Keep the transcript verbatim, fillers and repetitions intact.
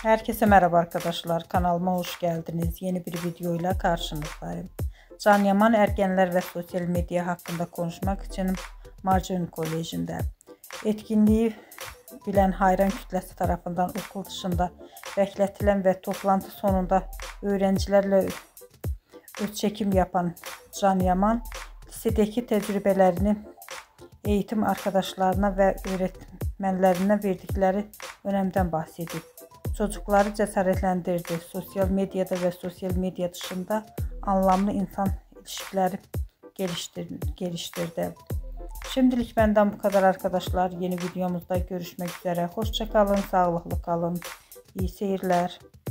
Herkese merhaba arkadaşlar. Kanalıma hoş geldiniz. Yeni bir videoyla karşınızdayım. Can Yaman ergenler ve sosyal medya hakkında konuşmak için Marjorie Koleji'nde. Etkinliği bilen hayran kütlesi tarafından okul dışında bekletilen ve toplantı sonunda öğrencilerle öz çekim yapan Can Yaman, lisedeki tecrübelerini eğitim arkadaşlarına ve öğretmenlerine verdikleri önemden bahsedip çocukları cesaretlendirdi. Sosyal medyada ve sosyal medya dışında anlamlı insan ilişkileri geliştirdi. geliştirdi. Şimdilik benden bu kadar arkadaşlar. Yeni videomuzda görüşmek üzere. Hoşça kalın, sağlıklı kalın. İyi seyirler.